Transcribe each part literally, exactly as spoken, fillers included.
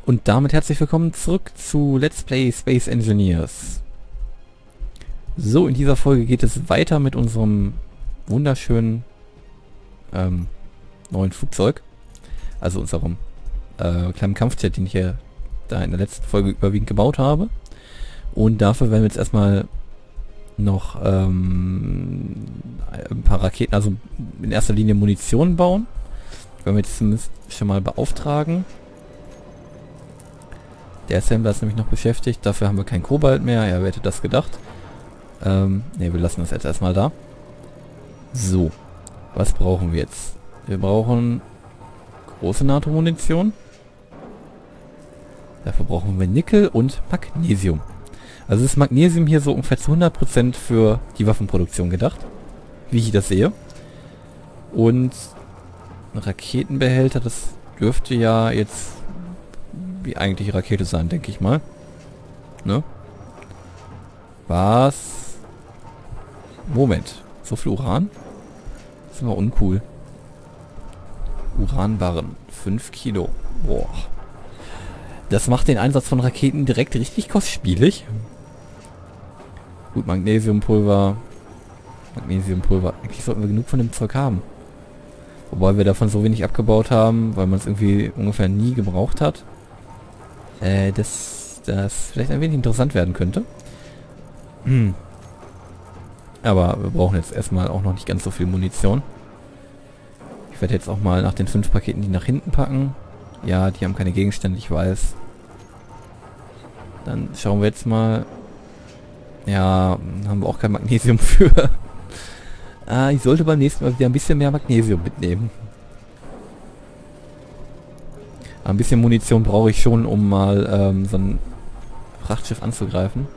Und damit herzlich willkommen zurück zu Let's Play Space Engineers. So, in dieser Folge geht es weiter mit unserem wunderschönen ähm, neuen Flugzeug. Also unserem äh, kleinen Kampfjet, den ich ja da in der letzten Folge überwiegend gebaut habe. Und dafür werden wir jetzt erstmal noch ähm, ein paar Raketen, also in erster Linie Munition bauen. Werden wir jetzt zumindest schon mal beauftragen. Der Assembler ist nämlich noch beschäftigt, dafür haben wir kein Kobalt mehr, ja, wer hätte das gedacht. Ähm, ne, wir lassen das jetzt erstmal da. So, was brauchen wir jetzt? Wir brauchen große NATO-Munition. Dafür brauchen wir Nickel und Magnesium. Also ist Magnesium hier so ungefähr zu hundert Prozent für die Waffenproduktion gedacht, wie ich das sehe. Und ein Raketenbehälter, das dürfte ja jetzt wie eigentliche Rakete sein, denke ich mal. Ne? Was? Moment. So viel Uran? Das ist immer uncool. Uranbarren. fünf Kilo. Boah. Das macht den Einsatz von Raketen direkt richtig kostspielig. Gut, Magnesiumpulver. Magnesiumpulver. Eigentlich sollten wir genug von dem Zeug haben. Wobei wir davon so wenig abgebaut haben, weil man es irgendwie ungefähr nie gebraucht hat. Äh, das, das vielleicht ein wenig interessant werden könnte. Hm. Aber wir brauchen jetzt erstmal auch noch nicht ganz so viel Munition. Ich werde jetzt auch mal nach den fünf Paketen die nach hinten packen. Ja, die haben keine Gegenstände, ich weiß. Dann schauen wir jetzt mal. Ja, haben wir auch kein Magnesium für. Ah, ich sollte beim nächsten Mal wieder ein bisschen mehr Magnesium mitnehmen. Ein bisschen Munition brauche ich schon, um mal ähm, so ein Frachtschiff anzugreifen.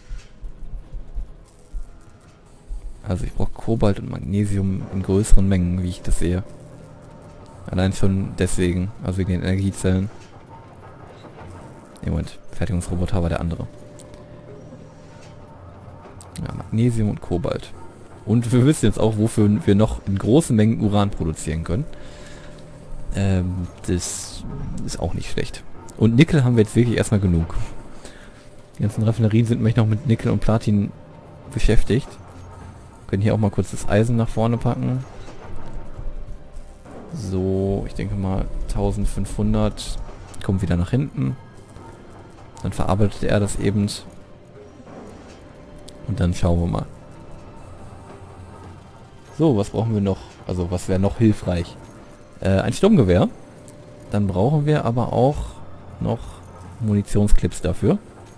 Also ich brauche Kobalt und Magnesium in größeren Mengen, wie ich das sehe. Allein schon deswegen, also wegen den Energiezellen. Ne, Moment, Fertigungsroboter war der andere. Ja, Magnesium und Kobalt. Und wir wissen jetzt auch, wofür wir noch in großen Mengen Uran produzieren können. Ähm, das ist auch nicht schlecht. Und Nickel haben wir jetzt wirklich erstmal genug. Die ganzen Raffinerien sind nämlich noch mit Nickel und Platin beschäftigt. Wir können hier auch mal kurz das Eisen nach vorne packen. So, ich denke mal eintausendfünfhundert. Kommt wieder nach hinten. Dann verarbeitet er das eben. Und dann schauen wir mal. So, was brauchen wir noch? Also, was wäre noch hilfreich? Äh, ein Sturmgewehr. Dann brauchen wir aber auch noch Munitionsclips dafür.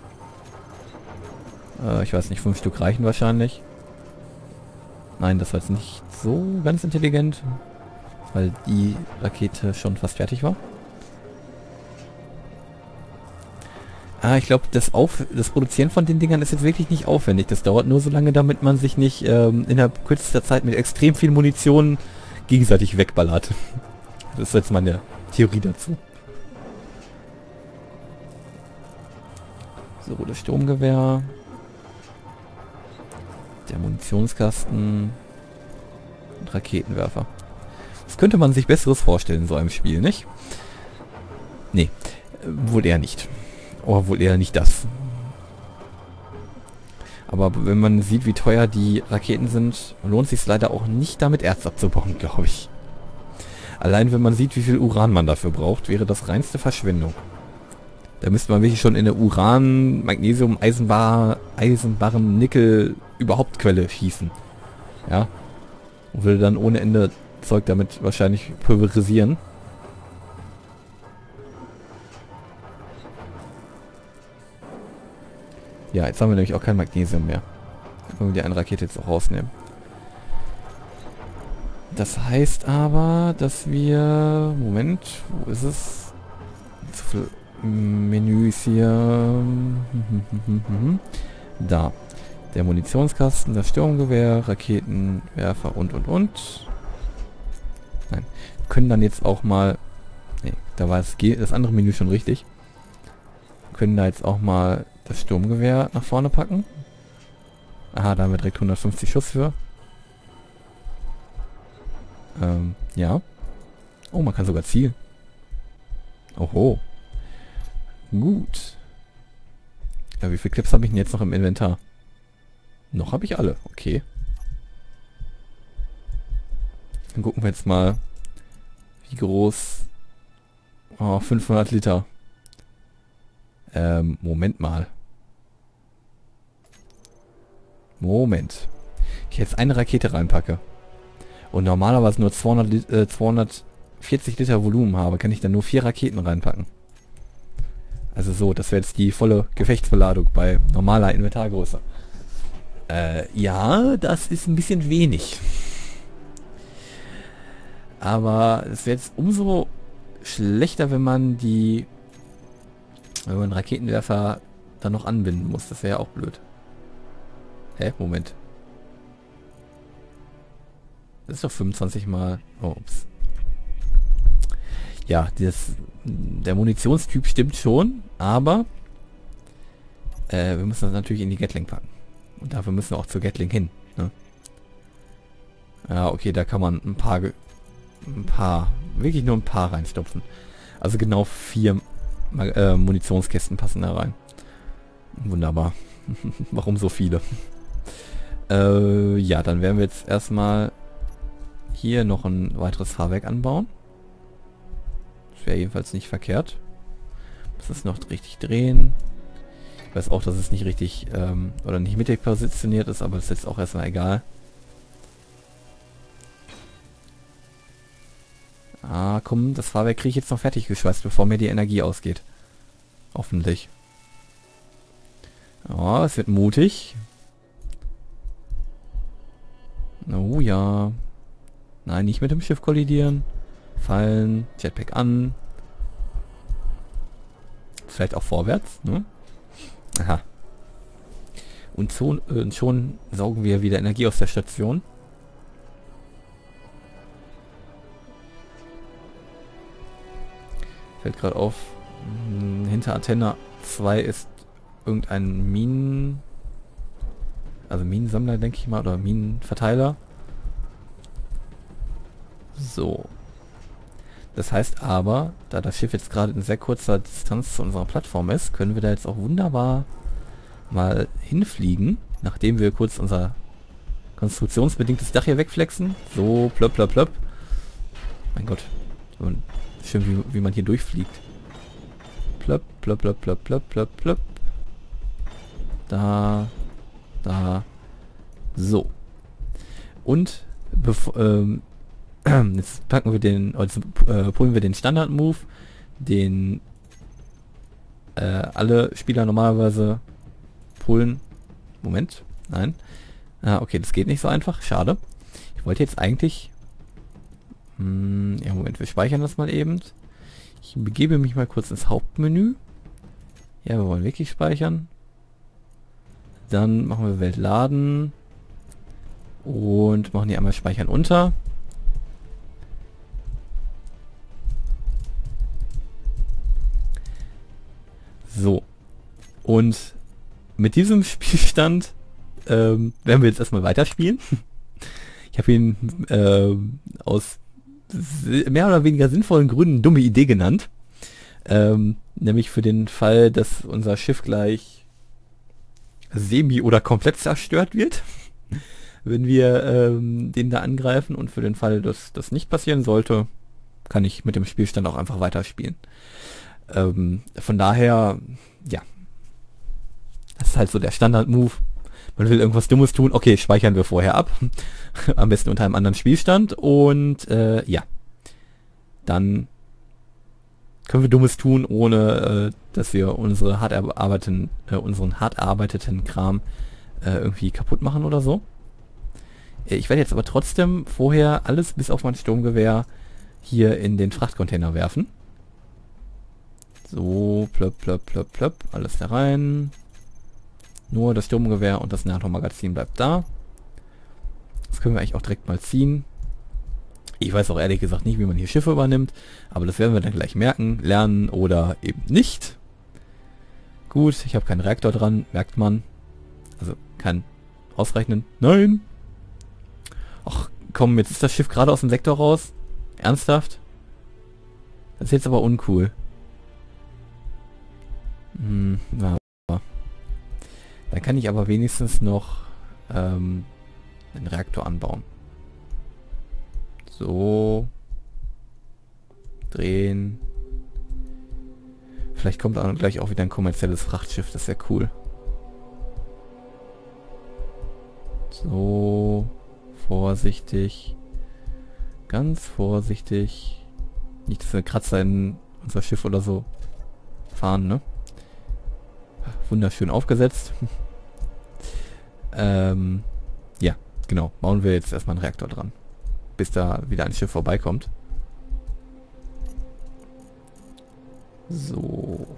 Äh, ich weiß nicht, fünf Stück reichen wahrscheinlich. Nein, das war jetzt nicht so ganz intelligent, weil die Rakete schon fast fertig war. Ah, ich glaube, das, Auf das Produzieren von den Dingern ist jetzt wirklich nicht aufwendig. Das dauert nur so lange, damit man sich nicht ähm, innerhalb kürzester Zeit mit extrem viel Munition gegenseitig wegballert. Das ist jetzt meine Theorie dazu. So, das Sturmgewehr. Der Munitionskasten. Und Raketenwerfer. Das könnte man sich Besseres vorstellen in so einem Spiel, nicht? Nee, wohl eher nicht. Oder wohl eher nicht das. Aber wenn man sieht, wie teuer die Raketen sind, lohnt es sich leider auch nicht, damit Erz abzubauen, glaube ich. Allein wenn man sieht, wie viel Uran man dafür braucht, wäre das reinste Verschwendung. Da müsste man wirklich schon in eine Uran, Magnesium, Eisenbar, Eisenbarren, Nickel, überhaupt Quelle schießen. Ja. Und würde dann ohne Ende Zeug damit wahrscheinlich pulverisieren. Ja, jetzt haben wir nämlich auch kein Magnesium mehr. Dann können wir die eine Rakete jetzt auch rausnehmen. Das heißt aber, dass wir... Moment, wo ist es? Zu viel Menüs hier. Da. Der Munitionskasten, das Sturmgewehr, Raketenwerfer und und und. Nein. Wir können dann jetzt auch mal... Ne, da war das, das andere Menü schon richtig. Wir können da jetzt auch mal das Sturmgewehr nach vorne packen. Aha, da haben wir direkt hundertfünfzig Schuss für. Ähm, ja. Oh, man kann sogar zielen. Oho. Gut. Ja, wie viele Clips habe ich denn jetzt noch im Inventar? Noch habe ich alle. Okay. Dann gucken wir jetzt mal, wie groß... Oh, fünfhundert Liter. Ähm, Moment mal. Moment. Ich jetzt eine Rakete reinpacke und normalerweise nur zweihundert, Lit- äh, zweihundertvierzig Liter Volumen habe, kann ich dann nur vier Raketen reinpacken. Also so, das wäre jetzt die volle Gefechtsbeladung bei normaler Inventargröße. Äh, ja, das ist ein bisschen wenig. Aber es wäre jetzt umso schlechter, wenn man die, wenn man Raketenwerfer dann noch anbinden muss. Das wäre ja auch blöd. Hä? Moment. Das ist doch fünfundzwanzig mal... Oh, ups. Ja, das, der Munitionstyp stimmt schon, aber äh, wir müssen das natürlich in die Gatling packen. Und dafür müssen wir auch zur Gatling hin. Ne? Ja, okay, da kann man ein paar, ein paar, wirklich nur ein paar reinstopfen. Also genau vier äh, Munitionskästen passen da rein. Wunderbar. Warum so viele? Äh, ja, dann werden wir jetzt erstmal hier noch ein weiteres Fahrwerk anbauen. Das wäre jedenfalls nicht verkehrt. Muss es noch richtig drehen. Ich weiß auch, dass es nicht richtig ähm, oder nicht mittig positioniert ist, aber das ist jetzt auch erstmal egal. Ah, komm, das Fahrwerk kriege ich jetzt noch fertig geschweißt, bevor mir die Energie ausgeht. Hoffentlich. Ja, es wird mutig. Oh ja. Nein, nicht mit dem Schiff kollidieren. Fallen, Jetpack an. Vielleicht auch vorwärts, ne? Aha. Und schon, äh, schon saugen wir wieder Energie aus der Station. Fällt gerade auf, mh, hinter Antenne zwei ist irgendein Minen... Also Minensammler, denke ich mal, oder Minenverteiler. So. Das heißt aber, da das Schiff jetzt gerade in sehr kurzer Distanz zu unserer Plattform ist, können wir da jetzt auch wunderbar mal hinfliegen, nachdem wir kurz unser konstruktionsbedingtes Dach hier wegflexen. So, plöpp, plöpp, plöpp. Mein Gott. Schön, wie, wie man hier durchfliegt. Plöpp, plöpp, plöpp, plöpp, plöpp, plöpp, plöpp. Da. Da. So. Und bevor, ähm, jetzt packen wir den, also äh, pullen wir den Standard-Move, den äh, alle Spieler normalerweise pullen. Moment, nein. Ah, okay, das geht nicht so einfach, schade. Ich wollte jetzt eigentlich... Mh, ja, Moment, wir speichern das mal eben. Ich begebe mich mal kurz ins Hauptmenü. Ja, wir wollen wirklich speichern. Dann machen wir Welt laden. Und machen hier einmal Speichern unter. So. Und mit diesem Spielstand ähm, werden wir jetzt erstmal weiterspielen. Ich habe ihn äh, aus mehr oder weniger sinnvollen Gründen dumme Idee genannt. Ähm, nämlich für den Fall, dass unser Schiff gleich semi oder komplett zerstört wird, wenn wir ähm, den da angreifen, und für den Fall, dass das nicht passieren sollte, kann ich mit dem Spielstand auch einfach weiterspielen. Ähm, von daher, ja, das ist halt so der Standard-Move. Man will irgendwas Dummes tun, okay, speichern wir vorher ab. Am besten unter einem anderen Spielstand. Und äh, ja, dann können wir Dummes tun, ohne äh, dass wir unsere hart erarbeiteten, äh, unseren hart erarbeiteten Kram äh, irgendwie kaputt machen oder so. Ich werde jetzt aber trotzdem vorher alles bis auf mein Sturmgewehr hier in den Frachtcontainer werfen. So, plöpp, plöpp, plöpp, plöpp, alles da rein. Nur das Sturmgewehr und das NATO-Magazin bleibt da. Das können wir eigentlich auch direkt mal ziehen. Ich weiß auch ehrlich gesagt nicht, wie man hier Schiffe übernimmt, aber das werden wir dann gleich merken, lernen oder eben nicht. Gut, ich habe keinen Reaktor dran, merkt man. Also kann ausrechnen. Nein! Ach komm, jetzt ist das Schiff gerade aus dem Sektor raus. Ernsthaft? Das ist jetzt aber uncool. Hm, na, dann kann ich aber wenigstens noch ähm, einen Reaktor anbauen. So. Drehen. Vielleicht kommt dann gleich auch wieder ein kommerzielles Frachtschiff, das wäre cool. So. Vorsichtig. Ganz vorsichtig. Nicht, dass wir Kratzer in unser Schiff oder so fahren, ne? Wunderschön aufgesetzt. ähm, ja, genau. Bauen wir jetzt erstmal einen Reaktor dran. Bis da wieder ein Schiff vorbeikommt. So.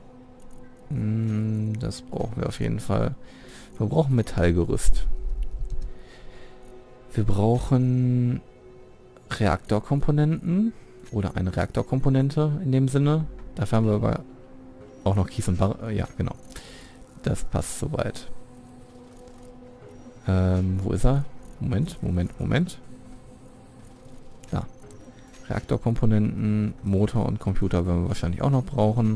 Hm, das brauchen wir auf jeden Fall. Wir brauchen Metallgerüst. Wir brauchen Reaktorkomponenten. Oder eine Reaktorkomponente in dem Sinne. Dafür haben wir aber auch noch Kies und Bar... Ja, genau. Das passt soweit. Ähm, wo ist er? Moment, Moment, Moment. Da. Reaktorkomponenten, Motor und Computer werden wir wahrscheinlich auch noch brauchen.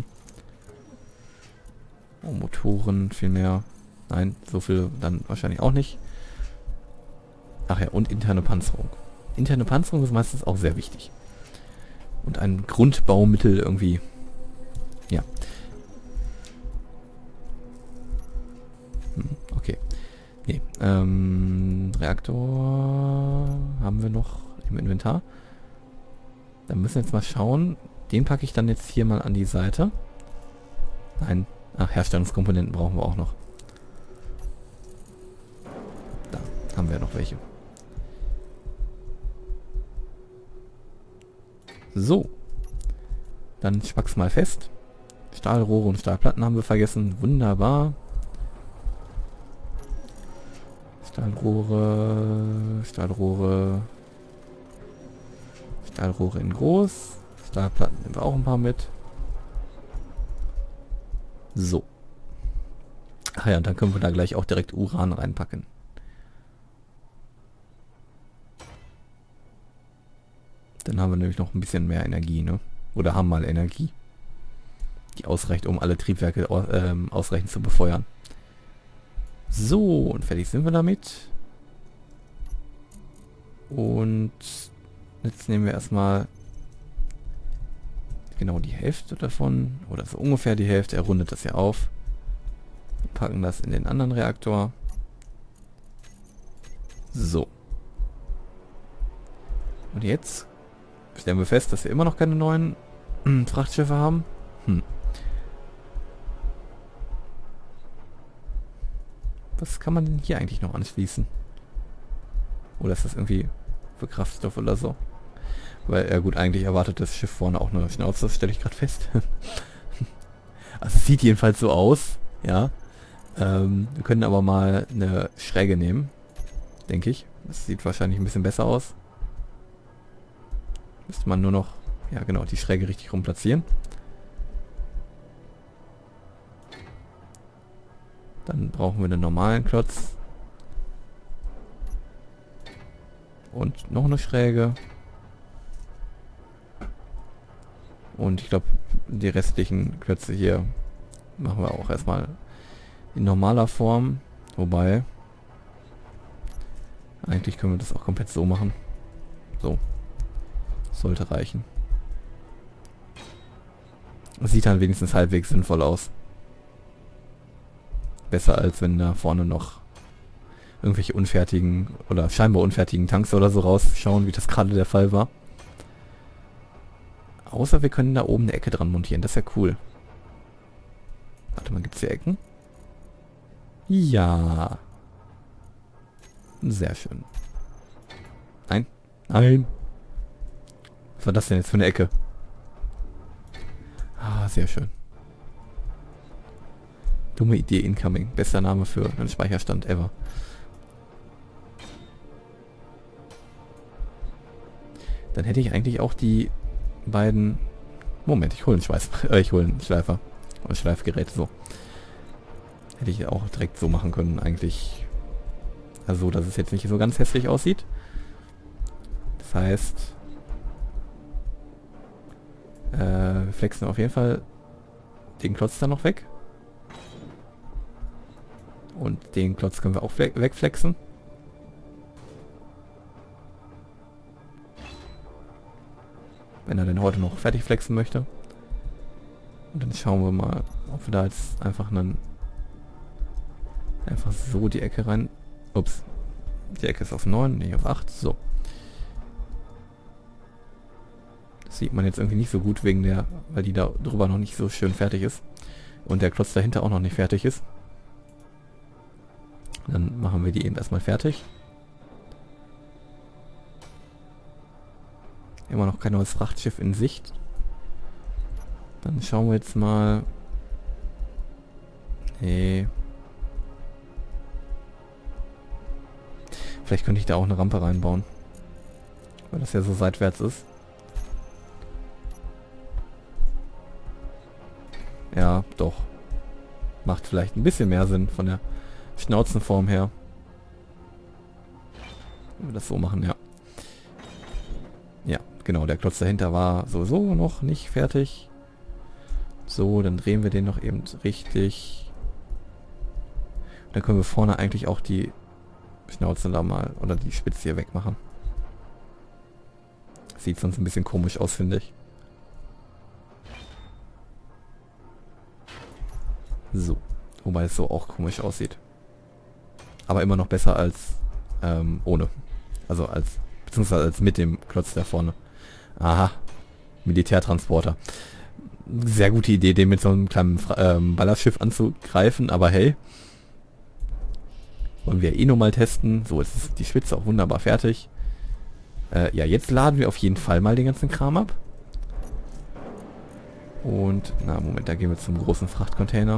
Oh, Motoren vielmehr. Nein, so viel dann wahrscheinlich auch nicht. Ach ja, und interne Panzerung. Interne Panzerung ist meistens auch sehr wichtig. Und ein Grundbaumittel irgendwie. Ja. Hm, okay. Nee, ähm, Reaktor haben wir noch im Inventar. Dann müssen wir jetzt mal schauen. Den packe ich dann jetzt hier mal an die Seite. Nein. Ach, Herstellungskomponenten brauchen wir auch noch. Da haben wir noch welche. So. Dann spack's mal fest. Stahlrohre und Stahlplatten haben wir vergessen. Wunderbar. Stahlrohre, Stahlrohre, Stahlrohre in groß. Stahlplatten nehmen wir auch ein paar mit. So. Ach ja, und dann können wir da gleich auch direkt Uran reinpacken. Dann haben wir nämlich noch ein bisschen mehr Energie, ne? Oder haben mal Energie, die ausreicht, um alle Triebwerke ähm, ausreichend zu befeuern. So, und fertig sind wir damit. Und jetzt nehmen wir erstmal genau die Hälfte davon, oder so ungefähr die Hälfte. Er rundet das hier auf. Packen das in den anderen Reaktor. So. Und jetzt stellen wir fest, dass wir immer noch keine neuen äh, Frachtschiffe haben. Hm. Was kann man denn hier eigentlich noch anschließen? Oder ist das irgendwie für Kraftstoff oder so? Weil, ja gut, eigentlich erwartet das Schiff vorne auch eine Schnauze, das stelle ich gerade fest. Also es sieht jedenfalls so aus, ja. Ähm, wir können aber mal eine Schräge nehmen, denke ich. Das sieht wahrscheinlich ein bisschen besser aus. Müsste man nur noch, ja genau, die Schräge richtig rum platzieren. Dann brauchen wir einen normalen Klotz. Und noch eine Schräge. Und ich glaube, die restlichen Klötze hier machen wir auch erstmal in normaler Form. Wobei, eigentlich können wir das auch komplett so machen. So. Sollte reichen. Das sieht dann wenigstens halbwegs sinnvoll aus. Besser als wenn da vorne noch irgendwelche unfertigen oder scheinbar unfertigen Tanks oder so rausschauen, wie das gerade der Fall war. Außer wir können da oben eine Ecke dran montieren, das ist ja cool. Warte mal, gibt es hier Ecken? Ja. Sehr schön. Nein. Nein. Was war das denn jetzt für eine Ecke? Ah, sehr schön. Dumme Idee incoming. Bester Name für einen Speicherstand ever. Dann hätte ich eigentlich auch die beiden... Moment, ich hole einen Schweiß... Äh, ich hole einen Schleifer. Oder Schleifgerät, so. Hätte ich auch direkt so machen können, eigentlich. Also, dass es jetzt nicht so ganz hässlich aussieht. Das heißt... Äh, wir flexen auf jeden Fall den Klotz dann noch weg. Und den Klotz können wir auch wegflexen. Wenn er denn heute noch fertig flexen möchte. Und dann schauen wir mal, ob wir da jetzt einfach einen... Einfach so die Ecke rein... Ups. Die Ecke ist auf neun, nicht auf acht. So. Das sieht man jetzt irgendwie nicht so gut, wegen der... Weil die da drüber noch nicht so schön fertig ist. Und der Klotz dahinter auch noch nicht fertig ist. Dann machen wir die eben erstmal fertig. Immer noch kein neues Frachtschiff in Sicht. Dann schauen wir jetzt mal... Nee. Vielleicht könnte ich da auch eine Rampe reinbauen. Weil das ja so seitwärts ist. Ja, doch. Macht vielleicht ein bisschen mehr Sinn von der Schnauzenform her. Wenn wir das so machen, ja. Ja, genau, der Klotz dahinter war sowieso noch nicht fertig. So, dann drehen wir den noch eben richtig. Dann können wir vorne eigentlich auch die Schnauze da mal, oder die Spitze hier wegmachen. Sieht sonst ein bisschen komisch aus, finde ich. So, wobei es so auch komisch aussieht. Aber immer noch besser als ähm, ohne. Also als, beziehungsweise als mit dem Klotz da vorne. Aha, Militärtransporter. Sehr gute Idee, den mit so einem kleinen ähm, Ballastschiff anzugreifen, aber hey. Wollen wir eh nur mal testen. So, jetzt ist die Spitze auch wunderbar fertig. Äh, ja, jetzt laden wir auf jeden Fall mal den ganzen Kram ab. Und, na Moment, da gehen wir zum großen Frachtcontainer.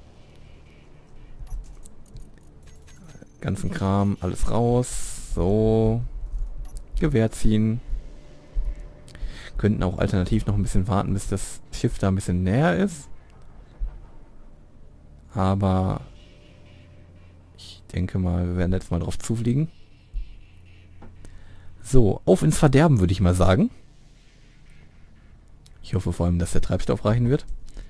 Ganzen Kram, alles raus. So. Gewehr ziehen. Könnten auch alternativ noch ein bisschen warten, bis das Schiff da ein bisschen näher ist. Aber ich denke mal, wir werden jetzt mal drauf zufliegen. So, auf ins Verderben, würde ich mal sagen. Ich hoffe vor allem, dass der Treibstoff reichen wird.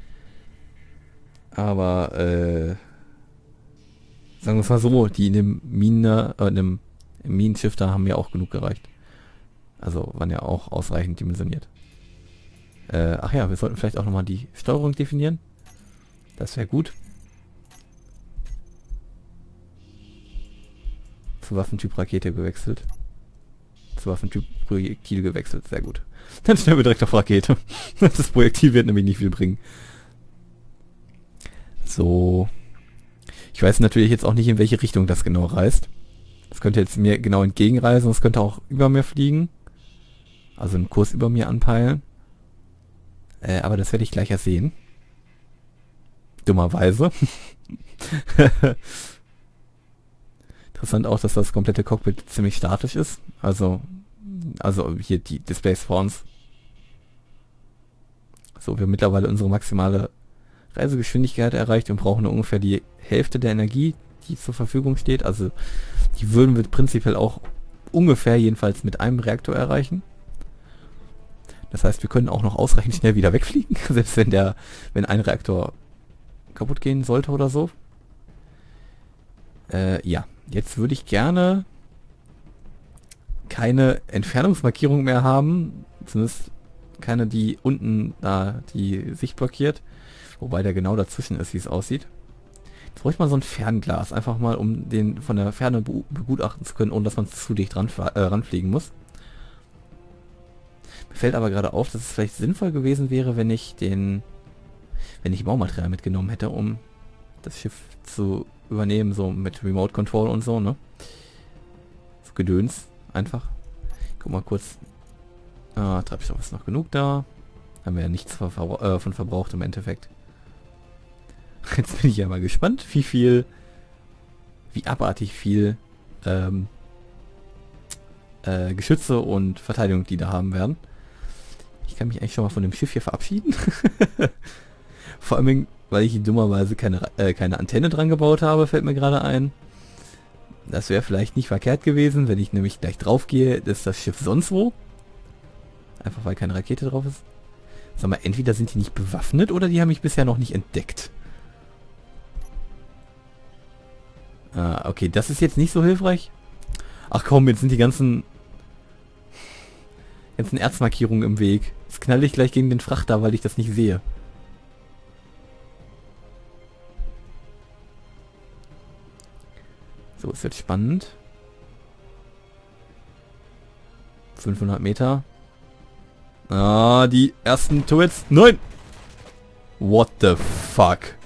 Aber, äh, sagen wir es mal so, die in dem Mine, äh, in dem im Minenschiff da haben ja auch genug gereicht. Also waren ja auch ausreichend dimensioniert. Äh, ach ja, wir sollten vielleicht auch nochmal die Steuerung definieren. Das wäre gut. Zu Waffentyp Rakete gewechselt. Zu Waffentyp Projektil gewechselt. Sehr gut. Dann stellen wir direkt auf Rakete. Das Projektil wird nämlich nicht viel bringen. So. Ich weiß natürlich jetzt auch nicht, in welche Richtung das genau reist. Das könnte jetzt mir genau entgegenreisen. Das könnte auch über mir fliegen. Also einen Kurs über mir anpeilen. Äh, aber das werde ich gleich erst sehen. Dummerweise. Interessant auch, dass das komplette Cockpit ziemlich statisch ist. Also, also hier die Displays vor uns. So, wir haben mittlerweile unsere maximale Reisegeschwindigkeit erreicht und brauchen nur ungefähr die Hälfte der Energie, die zur Verfügung steht. Also die würden wir prinzipiell auch ungefähr jedenfalls mit einem Reaktor erreichen. Das heißt, wir können auch noch ausreichend schnell wieder wegfliegen, selbst wenn der, wenn ein Reaktor kaputt gehen sollte oder so. Äh, ja, jetzt würde ich gerne keine Entfernungsmarkierung mehr haben, zumindest keine, die unten da die Sicht blockiert, wobei der genau dazwischen ist, wie es aussieht. Jetzt bräuchte man so ein Fernglas, einfach mal, um den von der Ferne be begutachten zu können, ohne dass man zu dicht ran, äh, ranfliegen muss. Mir fällt aber gerade auf, dass es vielleicht sinnvoll gewesen wäre, wenn ich den, wenn ich Baumaterial mitgenommen hätte, um das Schiff zu übernehmen, so mit Remote Control und so, ne? So Gedöns, einfach. Guck mal kurz. Ah, Treibstoff ist noch genug da. Haben wir ja nichts von, äh, von verbraucht im Endeffekt. Jetzt bin ich ja mal gespannt, wie viel, wie abartig viel ähm, äh, Geschütze und Verteidigung die da haben werden. Ich kann mich eigentlich schon mal von dem Schiff hier verabschieden. Vor allem, weil ich dummerweise keine, äh, keine Antenne dran gebaut habe, fällt mir gerade ein. Das wäre vielleicht nicht verkehrt gewesen, wenn ich nämlich gleich drauf gehe, ist das Schiff sonst wo. Einfach weil keine Rakete drauf ist. Sag mal, entweder sind die nicht bewaffnet oder die haben mich bisher noch nicht entdeckt. Ah, okay, das ist jetzt nicht so hilfreich. Ach komm, jetzt sind die ganzen... ganzen Erzmarkierungen im Weg. Jetzt knalle ich gleich gegen den Frachter, weil ich das nicht sehe. So, es wird spannend. fünfhundert Meter. Ah, die ersten Turrets. Nein! What the fuck?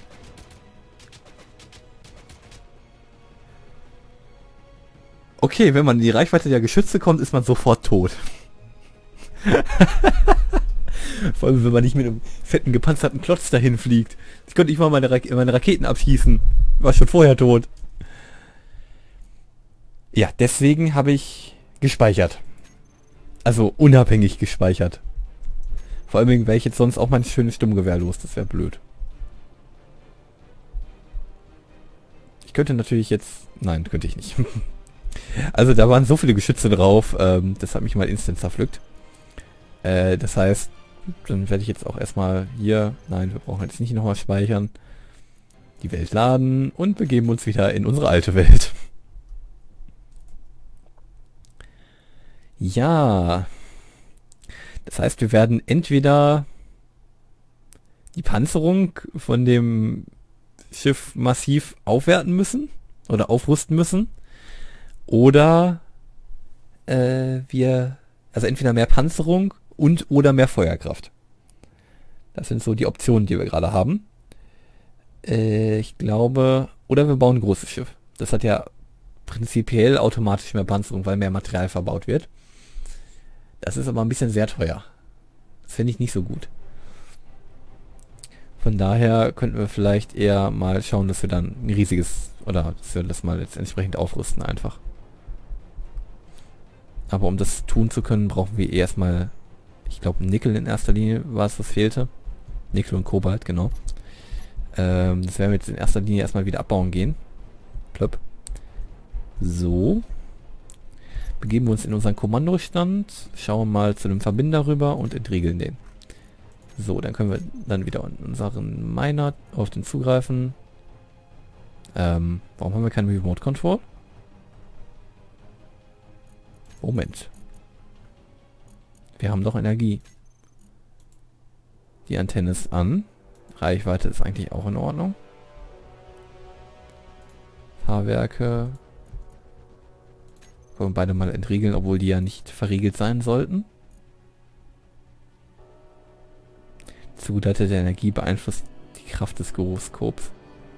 Okay, wenn man in die Reichweite der Geschütze kommt, ist man sofort tot. Vor allem, wenn man nicht mit einem fetten, gepanzerten Klotz dahin fliegt. Ich konnte nicht mal meine, Ra meine Raketen abschießen. War schon vorher tot. Ja, deswegen habe ich gespeichert. Also unabhängig gespeichert. Vor allem wäre ich jetzt sonst auch mein schönes Sturmgewehr los. Das wäre blöd. Ich könnte natürlich jetzt... Nein, könnte ich nicht. Also da waren so viele Geschütze drauf. Ähm, das hat mich mal instant zerpflückt. Äh, das heißt, dann werde ich jetzt auch erstmal hier... Nein, wir brauchen jetzt nicht nochmal speichern. Die Welt laden und begeben uns wieder in unsere alte Welt. Ja... Das heißt, wir werden entweder die Panzerung von dem Schiff massiv aufwerten müssen oder aufrüsten müssen. Oder äh, wir, also entweder mehr Panzerung und oder mehr Feuerkraft. Das sind so die Optionen, die wir gerade haben. Äh, ich glaube, oder wir bauen ein großes Schiff. Das hat ja prinzipiell automatisch mehr Panzerung, weil mehr Material verbaut wird. Das ist aber ein bisschen sehr teuer. Das finde ich nicht so gut. Von daher könnten wir vielleicht eher mal schauen, dass wir dann ein riesiges, oder dass wir das mal jetzt entsprechend aufrüsten einfach. Aber um das tun zu können, brauchen wir erstmal, ich glaube Nickel in erster Linie war es, was fehlte. Nickel und Kobalt, genau. Ähm, das werden wir jetzt in erster Linie erstmal wieder abbauen gehen. Plöpp. So. Begeben wir uns in unseren Kommandostand, schauen mal zu dem Verbinder rüber und entriegeln den. So, dann können wir dann wieder in unseren Miner auf den zugreifen. Ähm, warum haben wir keinen Remote Control? Moment. Wir haben doch Energie. Die Antenne ist an. Reichweite ist eigentlich auch in Ordnung. Fahrwerke. Können wir beide mal entriegeln, obwohl die ja nicht verriegelt sein sollten. Zugeleitete Energie beeinflusst die Kraft des Gyroskops.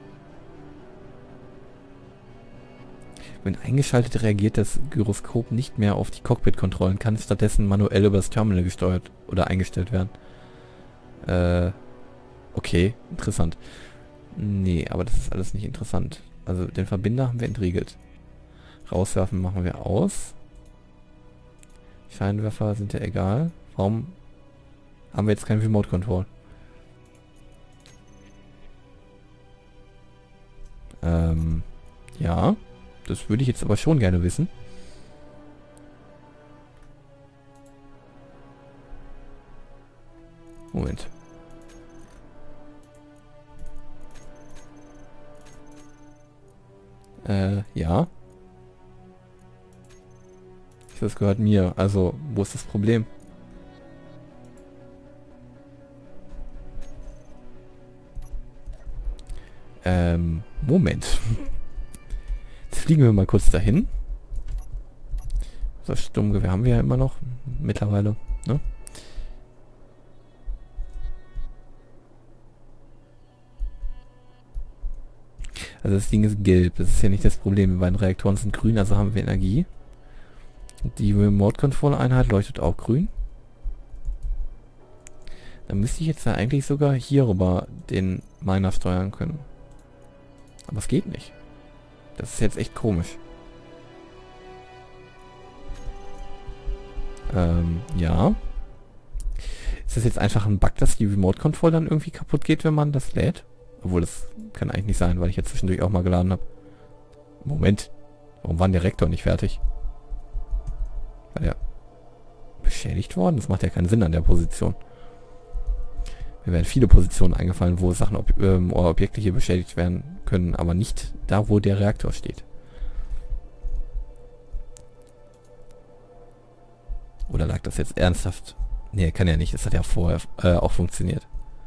Wenn eingeschaltet, reagiert das Gyroskop nicht mehr auf die Cockpit-Kontrollen, kann stattdessen manuell über das Terminal gesteuert oder eingestellt werden. Äh, okay, interessant. Nee, aber das ist alles nicht interessant. Also den Verbinder haben wir entriegelt. Rauswerfen machen wir aus. Scheinwerfer sind ja egal. Warum haben wir jetzt kein Remote Control? Ähm, ja. Das würde ich jetzt aber schon gerne wissen. Moment. Äh, ja. Das gehört mir. Also, wo ist das Problem? Ähm, Moment. Jetzt fliegen wir mal kurz dahin. Das Sturmgewehr haben wir ja immer noch. Mittlerweile, ne? Also das Ding ist gelb. Das ist ja nicht das Problem. Die beiden Reaktoren sind grün, also haben wir Energie. Die Remote-Control-Einheit leuchtet auch grün. Dann müsste ich jetzt ja eigentlich sogar hier rüber den Miner steuern können. Aber es geht nicht. Das ist jetzt echt komisch. Ähm, ja. Ist das jetzt einfach ein Bug, dass die Remote-Control dann irgendwie kaputt geht, wenn man das lädt? Obwohl, das kann eigentlich nicht sein, weil ich jetzt zwischendurch auch mal geladen habe. Moment. Warum war der Reaktor nicht fertig? War der beschädigt worden? Das macht ja keinen Sinn an der Position. Mir werden viele Positionen eingefallen, wo Sachen ob, ähm, oder Objekte hier beschädigt werden können, aber nicht da, wo der Reaktor steht. Oder lag das jetzt ernsthaft? Nee, kann ja nicht. Das hat ja vorher äh, auch funktioniert.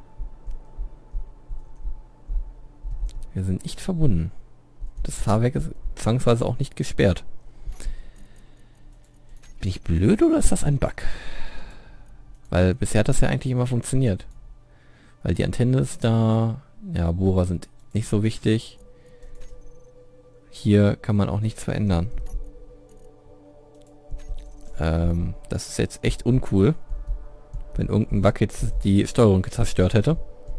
Wir sind nicht verbunden. Das Fahrwerk ist zwangsweise auch nicht gesperrt. Bin ich blöd oder ist das ein Bug? Weil bisher hat das ja eigentlich immer funktioniert. Weil die Antenne ist da. Ja, Bohrer sind nicht so wichtig. Hier kann man auch nichts verändern. Ähm, das ist jetzt echt uncool. Wenn irgendein Bug jetzt die Steuerung zerstört hätte.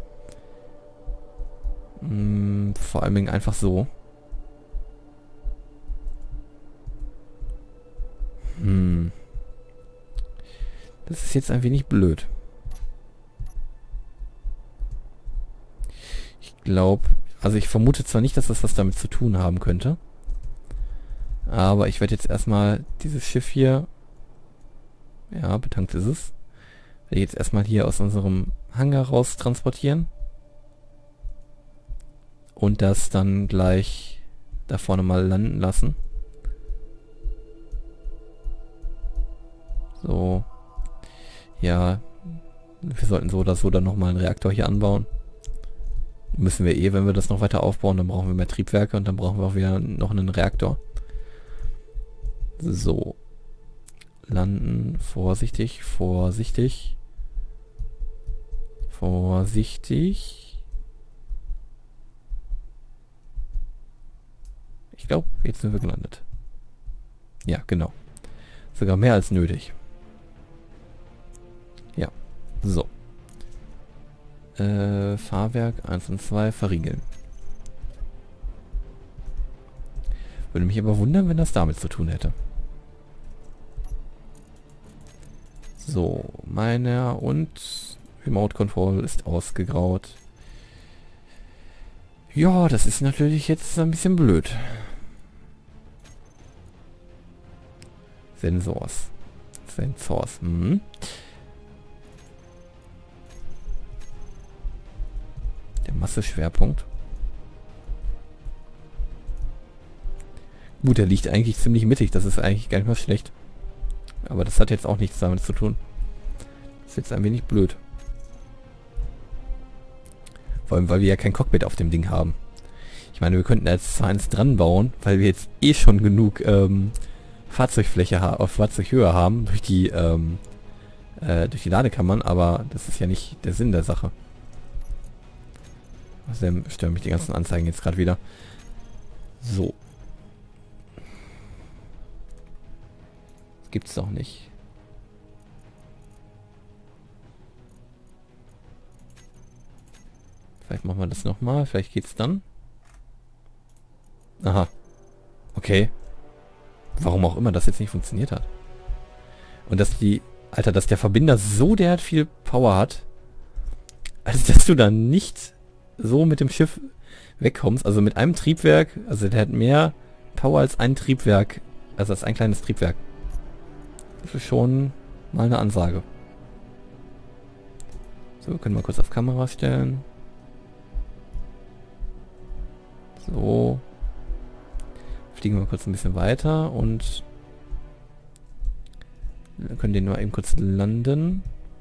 Hm, vor allem einfach so. Hm. Das ist jetzt ein wenig blöd. Ich glaube, also ich vermute zwar nicht, dass das was damit zu tun haben könnte. Aber ich werde jetzt erstmal dieses Schiff hier, ja, betankt ist es, werde ich jetzt erstmal hier aus unserem Hangar raus transportieren. Und das dann gleich da vorne mal landen lassen. So. Ja, wir sollten so oder so dann nochmal einen Reaktor hier anbauen. Müssen wir eh, wenn wir das noch weiter aufbauen, dann brauchen wir mehr Triebwerke und dann brauchen wir auch wieder noch einen Reaktor. So. Landen. Vorsichtig, vorsichtig. Vorsichtig. Ich glaube, jetzt sind wir gelandet. Ja, genau. Sogar mehr als nötig. Ja. So. Äh, Fahrwerk eins und zwei verriegeln. Würde mich aber wundern, wenn das damit zu tun hätte. So, meiner und Remote Control ist ausgegraut. Ja, das ist natürlich jetzt ein bisschen blöd. Sensors. Sensors. Hm. Der Masseschwerpunkt. Gut, der liegt eigentlich ziemlich mittig. Das ist eigentlich gar nicht mal schlecht. Aber das hat jetzt auch nichts damit zu tun. Das ist jetzt ein wenig blöd. Vor allem, weil wir ja kein Cockpit auf dem Ding haben. Ich meine, wir könnten jetzt zwar eins dran bauen, weil wir jetzt eh schon genug ähm, Fahrzeugfläche ha auf Fahrzeughöhe haben durch die ähm, äh, durch die Ladekammern, aber das ist ja nicht der Sinn der Sache. Außerdem stören mich die ganzen Anzeigen jetzt gerade wieder. So. Das gibt's doch nicht. Vielleicht machen wir das nochmal, vielleicht geht's dann. Aha. Okay. Warum auch immer das jetzt nicht funktioniert hat. Und dass die... Alter, dass der Verbinder so derart viel Power hat, als dass du dann nicht so mit dem Schiff wegkommst. Also mit einem Triebwerk, also der hat mehr Power als ein Triebwerk, also als ein kleines Triebwerk. Das ist schon mal eine Ansage. So, wir können mal kurz auf Kamera stellen. So. Fliegen wir kurz ein bisschen weiter und wir können den mal eben kurz landen.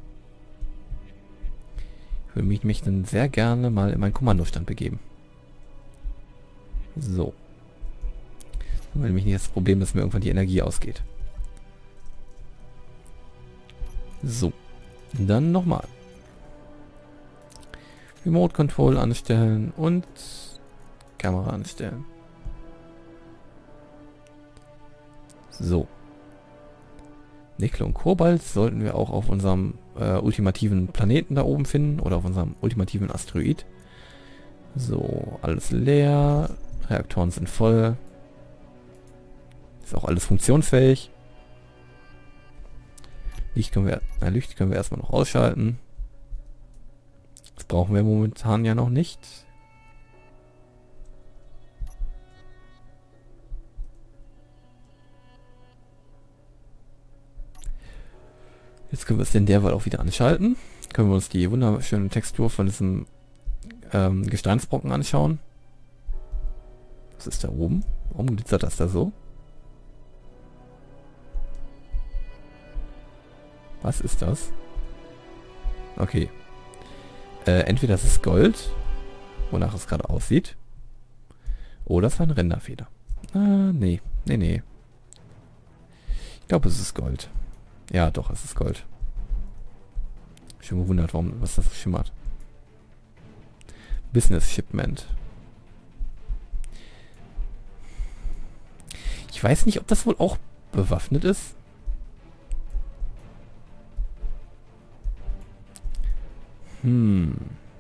Ich würde mich, mich dann sehr gerne mal in meinen Kommandostand begeben. So. Dann habe nämlich nicht das Problem, dass mir irgendwann die Energie ausgeht. So. Dann nochmal. Remote Control anstellen und Kamera anstellen. So. Nickel und Kobalt sollten wir auch auf unserem äh, ultimativen Planeten da oben finden oder auf unserem ultimativen Asteroid. So, alles leer. Reaktoren sind voll. Ist auch alles funktionsfähig. Licht können wir, na, Licht können wir erstmal noch ausschalten. Das brauchen wir momentan ja noch nicht. Jetzt können wir es in derweil auch wieder anschalten. Können wir uns die wunderschöne Textur von diesem ähm, Gesteinsbrocken anschauen. Was ist da oben? Warum glitzert das da so? Was ist das? Okay. Äh, entweder das ist Gold, wonach es gerade aussieht, oder es war ein Renderfehler. Ah, nee. Nee, nee. Ich glaube, es ist Gold. Ja, doch, es ist Gold. Schon gewundert, warum, was das so schimmert. Business Shipment. Ich weiß nicht, ob das wohl auch bewaffnet ist. Hm.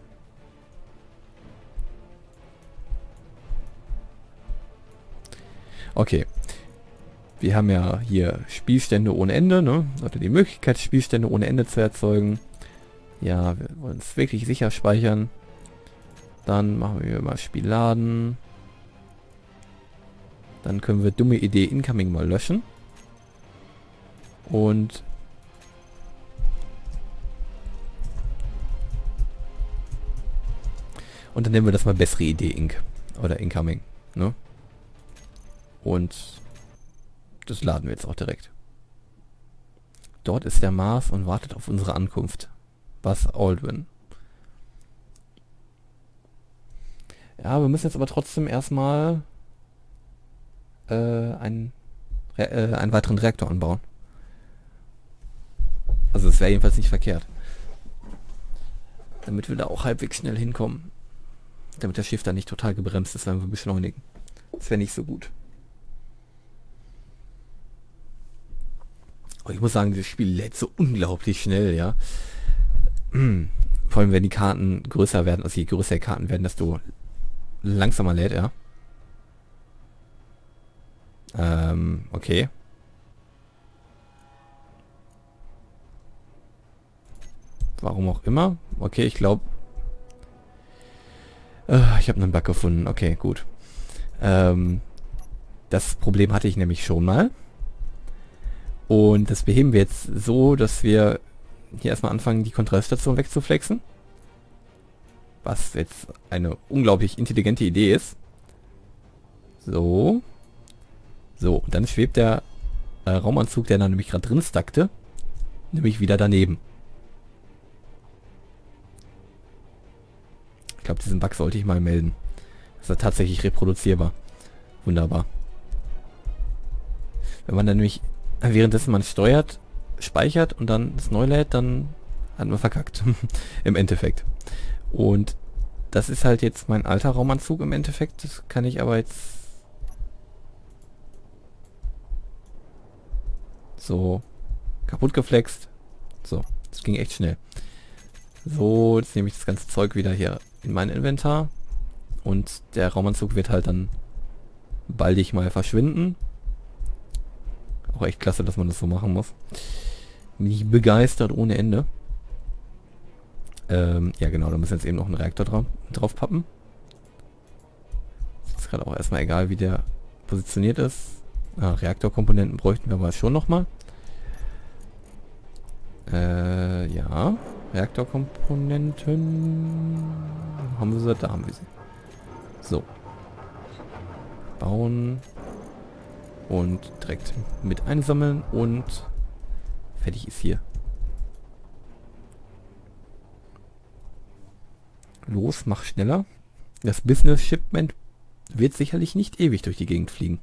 Okay. Wir haben ja hier Spielstände ohne Ende, ne? Oder die Möglichkeit, Spielstände ohne Ende zu erzeugen. Ja, wir wollen es wirklich sicher speichern. Dann machen wir mal Spiel laden. Dann können wir dumme Idee Incoming mal löschen. Und Und dann nennen wir das mal bessere Idee Inc. Oder Incoming. Ne? Und das laden wir jetzt auch direkt. Dort ist der Mars und wartet auf unsere Ankunft. Buzz Aldrin. Ja, wir müssen jetzt aber trotzdem erstmal äh, einen, Re äh, einen weiteren Reaktor anbauen. Also es wäre jedenfalls nicht verkehrt. Damit wir da auch halbwegs schnell hinkommen. Damit das Schiff da nicht total gebremst ist, wenn wir beschleunigen. Das wäre nicht so gut. Aber ich muss sagen, dieses Spiel lädt so unglaublich schnell, ja. Vor allem, wenn die Karten größer werden, also je größer die Karten werden, desto langsamer lädt er. Ähm, okay. Warum auch immer. Okay, ich glaube... Äh, ich habe einen Bug gefunden. Okay, gut. Ähm, das Problem hatte ich nämlich schon mal. Und das beheben wir jetzt so, dass wir hier erstmal anfangen, die Kontrollstation wegzuflexen. Was jetzt eine unglaublich intelligente Idee ist. So. So, und dann schwebt der äh, Raumanzug, der da nämlich gerade drin stackte, nämlich wieder daneben. Ich glaube, diesen Bug sollte ich mal melden. Das ist tatsächlich reproduzierbar. Wunderbar. Wenn man dann nämlich währenddessen man steuert, speichert und dann es neu lädt, dann hat man verkackt. Im Endeffekt. Und das ist halt jetzt mein alter Raumanzug im Endeffekt. Das kann ich aber jetzt so kaputt geflext. So, das ging echt schnell. So, jetzt nehme ich das ganze Zeug wieder hier in mein Inventar. Und der Raumanzug wird halt dann baldig mal verschwinden. Auch echt klasse, dass man das so machen muss. Bin ich begeistert ohne Ende. Ähm, ja genau, da müssen wir jetzt eben noch einen Reaktor drauf, drauf pappen. Ist gerade auch erstmal egal, wie der positioniert ist. Ah, Reaktorkomponenten bräuchten wir aber schon nochmal. Äh, ja. Reaktorkomponenten. Haben wir sie? Da haben wir sie. So. Bauen. Und direkt mit einsammeln und fertig ist hier. Los, mach schneller. Das Business Shipment wird sicherlich nicht ewig durch die Gegend fliegen.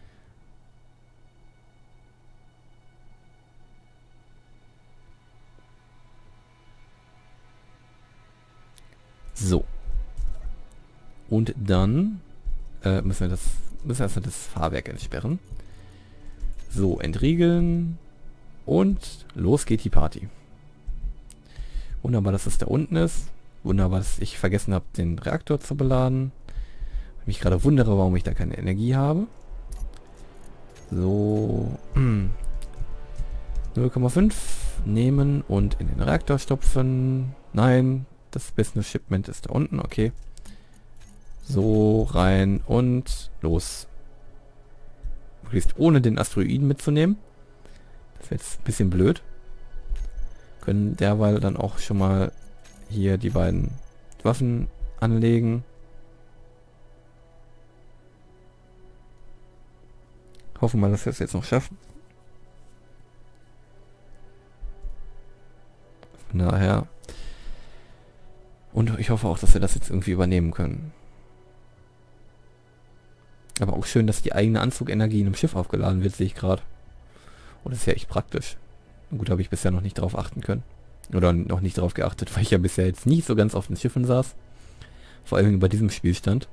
So. Und dann äh, müssen wir das müssen wir erstmal das Fahrwerk entsperren. So, entriegeln. Und los geht die Party. Wunderbar, dass es da unten ist. Wunderbar, dass ich vergessen habe, den Reaktor zu beladen. Ich mich gerade wundere, warum ich da keine Energie habe. So. null Komma fünf nehmen und in den Reaktor stopfen. Nein, das Business Shipment ist da unten. Okay. So, rein und los. Möglichst ohne den Asteroiden mitzunehmen. Das wäre jetzt ein bisschen blöd. Können derweil dann auch schon mal hier die beiden Waffen anlegen. Hoffen wir, dass wir es jetzt noch schaffen. Von daher. Und ich hoffe auch, dass wir das jetzt irgendwie übernehmen können. Aber auch schön, dass die eigene Anzugenergie in einem Schiff aufgeladen wird, sehe ich gerade. Und das ist ja echt praktisch. Gut, habe ich bisher noch nicht drauf achten können. Oder noch nicht drauf geachtet, weil ich ja bisher jetzt nicht so ganz auf den Schiffen saß. Vor allem über diesem Spielstand.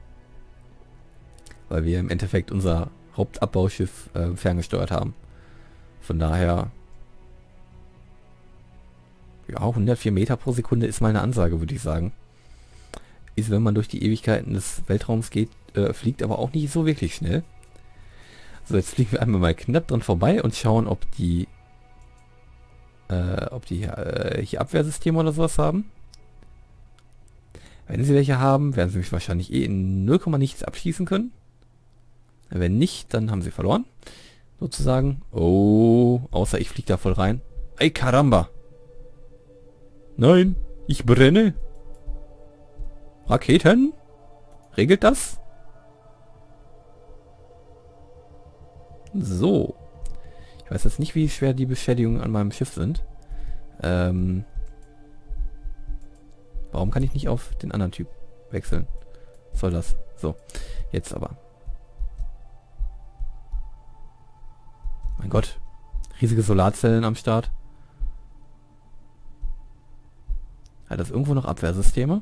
Weil wir im Endeffekt unser Hauptabbauschiff äh, ferngesteuert haben. Von daher... Ja, hundertvier Meter pro Sekunde ist mal eine Ansage, würde ich sagen. Ist, wenn man durch die Ewigkeiten des Weltraums geht, äh, fliegt aber auch nicht so wirklich schnell. So, jetzt fliegen wir einmal mal knapp dran vorbei und schauen, ob die äh, ob die äh, hier Abwehrsysteme oder sowas haben. Wenn sie welche haben, werden sie mich wahrscheinlich eh in null, nichts abschießen können. Wenn nicht, dann haben sie verloren. Sozusagen. Oh, außer ich fliege da voll rein. Ey, Caramba! Nein, ich brenne. Raketen? Regelt das? So. Ich weiß jetzt nicht, wie schwer die Beschädigungen an meinem Schiff sind. Ähm. Warum kann ich nicht auf den anderen Typ wechseln? Was soll das? So. Jetzt aber. Mein Gott. Riesige Solarzellen am Start. Hat das irgendwo noch Abwehrsysteme?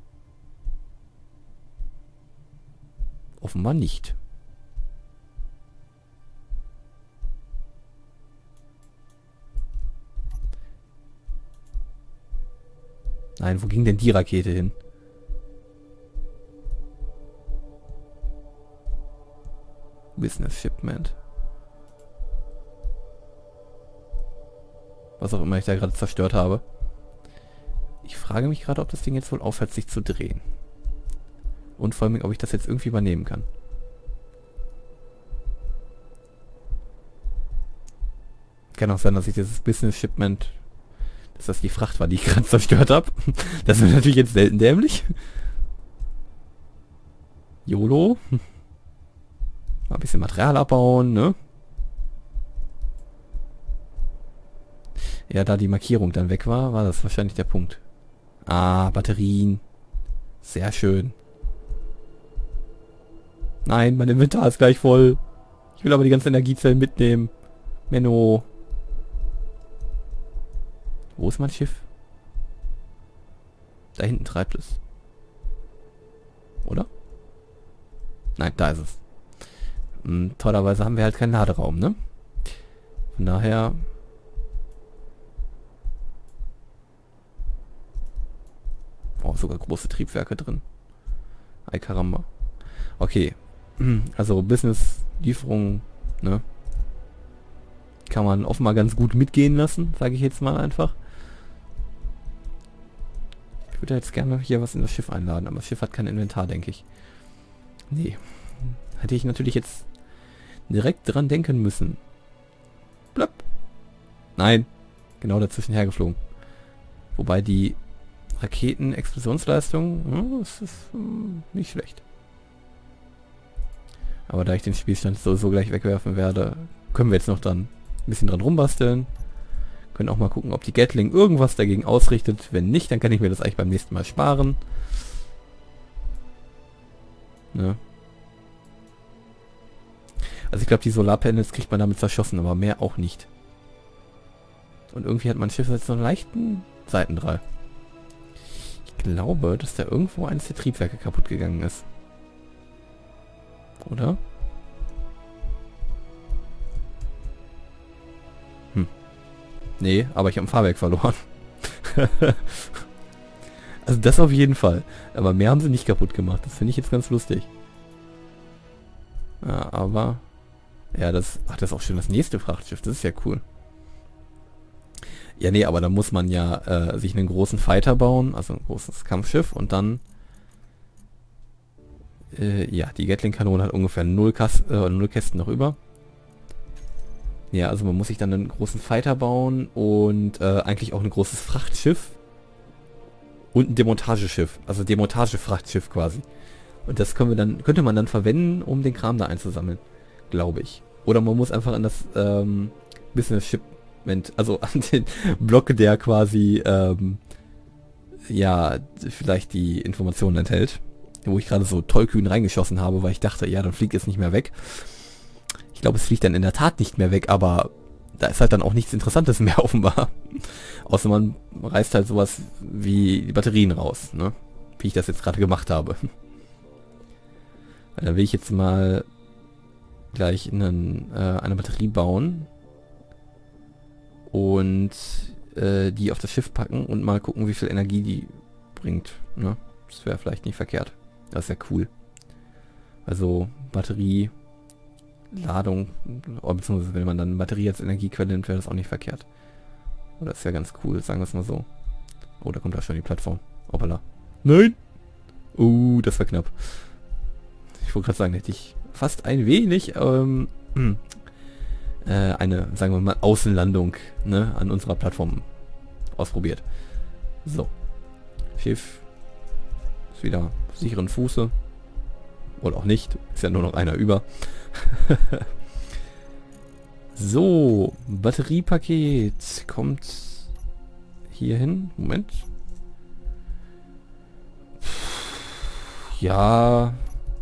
Offenbar nicht. Nein, wo ging denn die Rakete hin? Business Shipment. Was auch immer ich da gerade zerstört habe. Ich frage mich gerade, ob das Ding jetzt wohl aufhört, sich zu drehen. Und vor allem, ob ich das jetzt irgendwie übernehmen kann. Kann auch sein, dass ich dieses Business Shipment, dass das die Fracht war, die ich gerade zerstört habe. Das ist natürlich jetzt selten dämlich. YOLO. Mal ein bisschen Material abbauen, ne? Ja, da die Markierung dann weg war, war das wahrscheinlich der Punkt. Ah, Batterien. Sehr schön. Nein, mein Inventar ist gleich voll. Ich will aber die ganzen Energiezellen mitnehmen. Menno. Wo ist mein Schiff? Da hinten treibt es. Oder? Nein, da ist es. Hm, tollerweise haben wir halt keinen Laderaum, ne? Von daher... Oh, sogar große Triebwerke drin. Ay caramba. Okay. Also Business-Lieferungen, ne? Kann man offenbar ganz gut mitgehen lassen, sage ich jetzt mal einfach. Ich würde jetzt gerne hier was in das Schiff einladen, aber das Schiff hat kein Inventar, denke ich. Nee. Hätte ich natürlich jetzt direkt dran denken müssen. Blöpp. Nein. Genau dazwischen hergeflogen. Wobei die Raketen-Explosionsleistung, hm, das ist hm, nicht schlecht. Aber da ich den Spielstand so, so gleich wegwerfen werde, können wir jetzt noch dann ein bisschen dran rumbasteln. Können auch mal gucken, ob die Gatling irgendwas dagegen ausrichtet. Wenn nicht, dann kann ich mir das eigentlich beim nächsten Mal sparen. Ne? Also ich glaube, die Solarpanels kriegt man damit zerschossen, aber mehr auch nicht. Und irgendwie hat mein Schiff jetzt so einen leichten Seitendrall. Ich glaube, dass da irgendwo eines der Triebwerke kaputt gegangen ist. Oder? Hm. Nee, aber ich habe ein Fahrwerk verloren. Also das auf jeden Fall. Aber mehr haben sie nicht kaputt gemacht. Das finde ich jetzt ganz lustig. Ja, aber... Ja, das... Ach, das ist auch schon das nächste Frachtschiff. Das ist ja cool. Ja, nee, aber da muss man ja äh, sich einen großen Fighter bauen. Also ein großes Kampfschiff. Und dann... Äh, ja, die Gatling-Kanone hat ungefähr null, Kas äh, null Kästen noch über. Ja, also man muss sich dann einen großen Fighter bauen und äh, eigentlich auch ein großes Frachtschiff und ein Demontageschiff, also Demontagefrachtschiff quasi. Und das können wir dann, könnte man dann verwenden, um den Kram da einzusammeln, glaube ich. Oder man muss einfach an das ähm, Business Shipment, also an den Block, der quasi ähm, ja vielleicht die Informationen enthält, wo ich gerade so tollkühn reingeschossen habe, weil ich dachte, ja, dann fliegt es nicht mehr weg. Ich glaube, es fliegt dann in der Tat nicht mehr weg, aber da ist halt dann auch nichts Interessantes mehr offenbar. Außer man reißt halt sowas wie die Batterien raus, ne? Wie ich das jetzt gerade gemacht habe. Dann will ich jetzt mal gleich einen, äh, eine Batterie bauen und äh, die auf das Schiff packen und mal gucken, wie viel Energie die bringt. Ne? Das wäre vielleicht nicht verkehrt. Das ist ja cool. Also Batterie, Ladung, oder beziehungsweise wenn man dann Batterie als Energiequelle nimmt, wäre das auch nicht verkehrt. Oder ist ja ganz cool, sagen wir es mal so. Oh, da kommt da schon die Plattform. Hoppala. Nein! Uh, das war knapp. Ich wollte gerade sagen, hätte ich fast ein wenig ähm, äh, eine, sagen wir mal, Außenlandung, ne, an unserer Plattform ausprobiert. So. Schiff ist wieder auf sicheren Fuße. Oder auch nicht. Ist ja nur noch einer über. So. Batteriepaket kommt hier hin. Moment. Ja.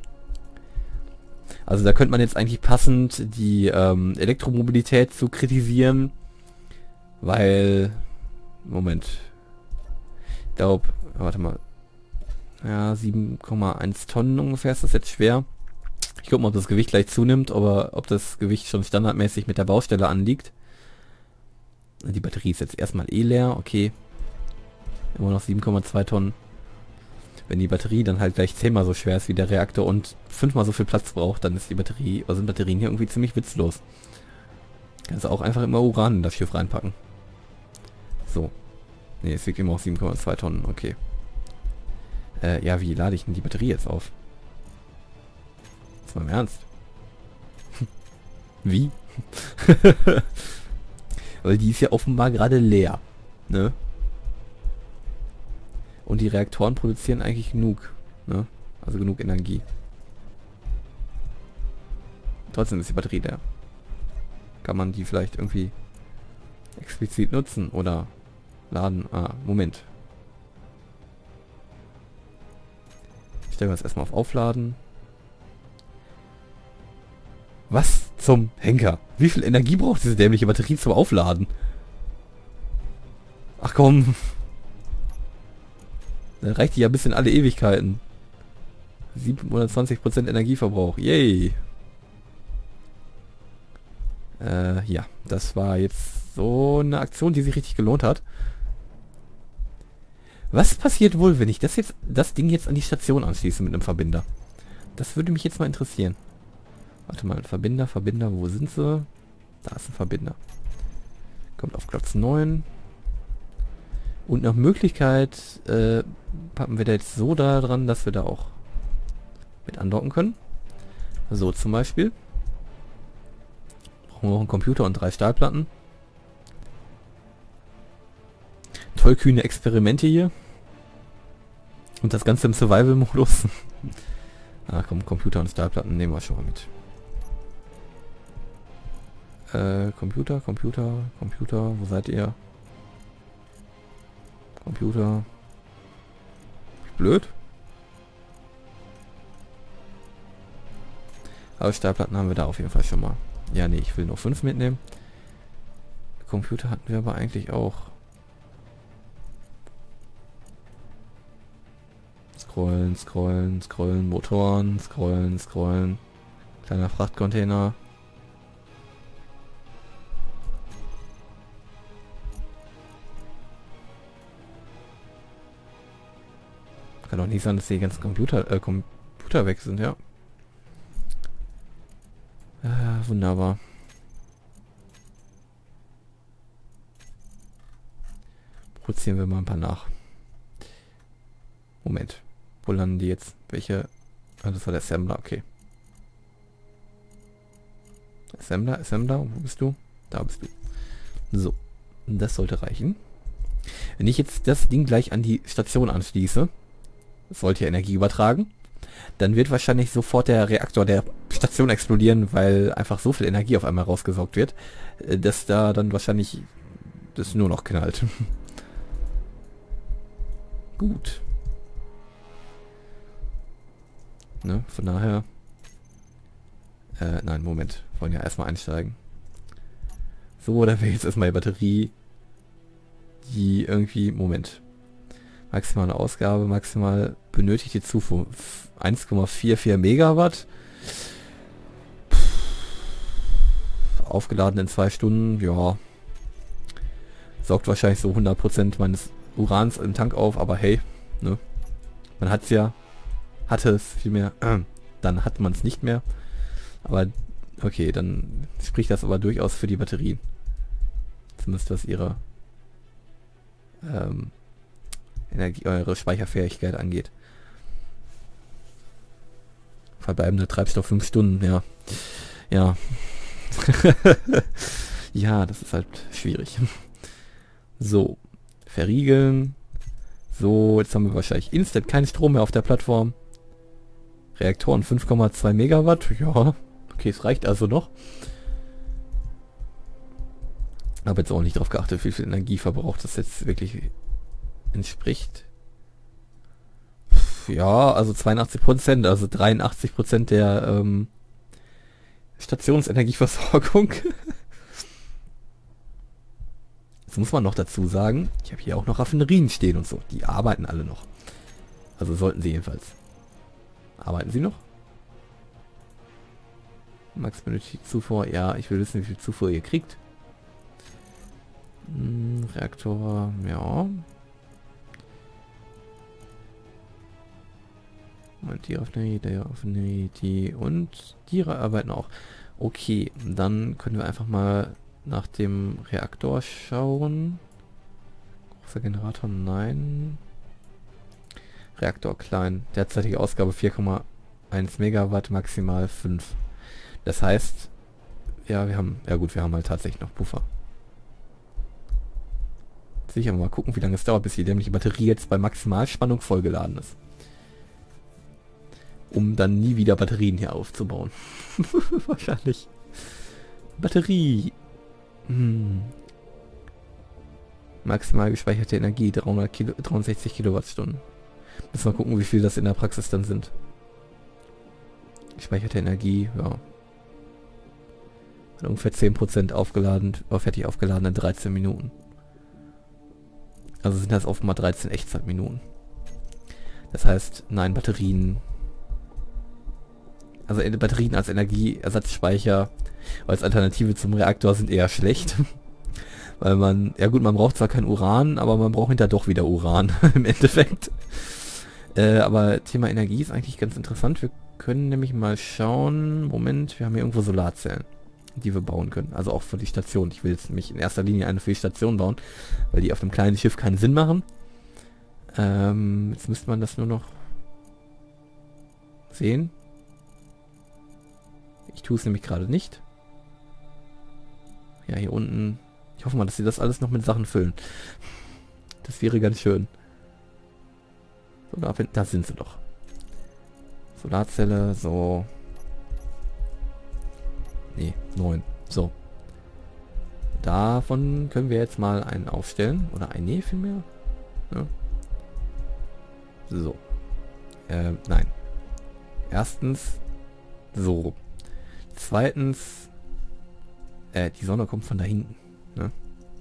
Also da könnte man jetzt eigentlich passend die ähm, Elektromobilität zu kritisieren, weil, Moment, ich glaube, warte mal, ja, sieben Komma eins Tonnen ungefähr ist das jetzt schwer. Ich gucke mal, ob das Gewicht gleich zunimmt, aber ob das Gewicht schon standardmäßig mit der Baustelle anliegt. Die Batterie ist jetzt erstmal eh leer, okay. Immer noch sieben Komma zwei Tonnen. Wenn die Batterie dann halt gleich zehnmal so schwer ist wie der Reaktor und fünfmal so viel Platz braucht, dann ist die Batterie, also sind Batterien hier irgendwie ziemlich witzlos. Kannst du auch einfach immer Uran in das Schiff reinpacken. So. Ne, es wiegt immer auch sieben Komma zwei Tonnen, okay. Äh, ja, wie lade ich denn die Batterie jetzt auf? Ist mal im Ernst? Wie? Weil die ist ja offenbar gerade leer. Ne? Und die Reaktoren produzieren eigentlich genug. Ne? Also genug Energie. Trotzdem ist die Batterie leer. Kann man die vielleicht irgendwie explizit nutzen oder laden? Ah, Moment. Stellen wir es erstmal auf Aufladen. Was zum Henker? Wie viel Energie braucht diese dämliche Batterie zum Aufladen? Ach komm. Dann reicht die ja bis in alle Ewigkeiten. siebenhundertzwanzig Prozent Energieverbrauch. Yay. Äh, ja. Das war jetzt so eine Aktion, die sich richtig gelohnt hat. Was passiert wohl, wenn ich das jetzt, das Ding jetzt an die Station anschließe mit einem Verbinder? Das würde mich jetzt mal interessieren. Warte mal, Verbinder, Verbinder, wo sind sie? Da ist ein Verbinder. Kommt auf Platz neun. Und nach Möglichkeit äh, packen wir da jetzt so da dran, dass wir da auch mit andocken können. So zum Beispiel. Brauchen wir auch einen Computer und drei Stahlplatten. Tollkühne Experimente hier. Und das Ganze im Survival-Modus. Ah komm, Computer und Stahlplatten nehmen wir schon mal mit. Äh, Computer, Computer, Computer, wo seid ihr? Computer. Blöd. Aber Stahlplatten haben wir da auf jeden Fall schon mal. Ja, nee, ich will nur fünf mitnehmen. Computer hatten wir aber eigentlich auch. Scrollen, scrollen, scrollen, Motoren, scrollen, scrollen. Kleiner Frachtcontainer. Kann doch nicht sein, dass die ganzen Computer, äh, Computer weg sind, ja. Äh, wunderbar. Produzieren wir mal ein paar nach. Moment. Wo landen die jetzt? Welche? Ah, das war der Assembler, okay. Assembler, Assembler, wo bist du? Da bist du. So. Das sollte reichen. Wenn ich jetzt das Ding gleich an die Station anschließe, das sollte ja Energie übertragen, dann wird wahrscheinlich sofort der Reaktor, der Station explodieren, weil einfach so viel Energie auf einmal rausgesaugt wird, äh, dass da dann wahrscheinlich das nur noch knallt. Gut. Ne, von daher... Äh, nein, Moment. Wollen ja erstmal einsteigen. So, da wäre jetzt erstmal die Batterie, die irgendwie... Moment. Maximale Ausgabe, maximal benötigte Zufuhr. eins Komma vierundvierzig Megawatt. Aufgeladen in zwei Stunden, ja. Saugt wahrscheinlich so hundert Prozent meines Urans im Tank auf, aber hey, ne? Man hat es ja, hatte es vielmehr, äh, dann hat man es nicht mehr. Aber okay, dann spricht das aber durchaus für die Batterien. Zumindest was ihre ähm, Energie, eure Speicherfähigkeit angeht. Verbleibende Treibstoff fünf Stunden, ja. Ja. Ja, das ist halt schwierig. So, verriegeln. So, jetzt haben wir wahrscheinlich instant keinen Strom mehr auf der Plattform. Reaktoren fünf Komma zwei Megawatt. Ja, okay, es reicht also noch. Aber jetzt auch nicht darauf geachtet, wie viel Energieverbrauch das jetzt wirklich entspricht. Ja, also zweiundachtzig Prozent, also dreiundachtzig Prozent der ähm, Stationsenergieversorgung. Jetzt muss man noch dazu sagen, ich habe hier auch noch Raffinerien stehen und so. Die arbeiten alle noch. Also sollten sie jedenfalls. Arbeiten sie noch? Max benötigt Zufuhr. Ja, ich will wissen, wie viel Zufuhr ihr kriegt. Hm, Reaktor, ja. Und die Raffinerie, der Raffinerie, die und die arbeiten auch. Okay, dann können wir einfach mal nach dem Reaktor schauen. Großer Generator, nein. Reaktor klein. Derzeitige Ausgabe vier Komma eins Megawatt, maximal fünf. Das heißt, ja, wir haben, ja gut, wir haben halt tatsächlich noch Puffer. Sicher mal gucken, wie lange es dauert, bis die dämliche Batterie jetzt bei Maximalspannung vollgeladen ist. Um dann nie wieder Batterien hier aufzubauen. Wahrscheinlich. Batterie. Hm. Maximal gespeicherte Energie, dreihundert Kilo, dreiundsechzig Kilowattstunden. Müssen wir gucken, wie viel das in der Praxis dann sind. Gespeicherte Energie, ja. Und ungefähr zehn Prozent aufgeladen, fertig aufgeladen in dreizehn Minuten. Also sind das oft mal dreizehn Echtzeitminuten. Das heißt, nein, Batterien... Also Batterien als Energieersatzspeicher als Alternative zum Reaktor sind eher schlecht. Weil man, ja gut, man braucht zwar kein Uran, aber man braucht hinterher doch wieder Uran im Endeffekt. Äh, aber Thema Energie ist eigentlich ganz interessant. Wir können nämlich mal schauen, Moment, wir haben hier irgendwo Solarzellen, die wir bauen können. Also auch für die Station. Ich will jetzt nämlich in erster Linie eine für die Station bauen, weil die auf einem kleinen Schiff keinen Sinn machen. Ähm, jetzt müsste man das nur noch sehen. Ich tue es nämlich gerade nicht. Ja, hier unten. Ich hoffe mal, dass sie das alles noch mit Sachen füllen. Das wäre ganz schön. So, da, da sind sie doch. Solarzelle, so. Nee, neun. So. Davon können wir jetzt mal einen aufstellen. Oder ein, nee, vielmehr. Ja. So. Ähm, nein. Erstens. So. Zweitens, äh, die Sonne kommt von da hinten, ne?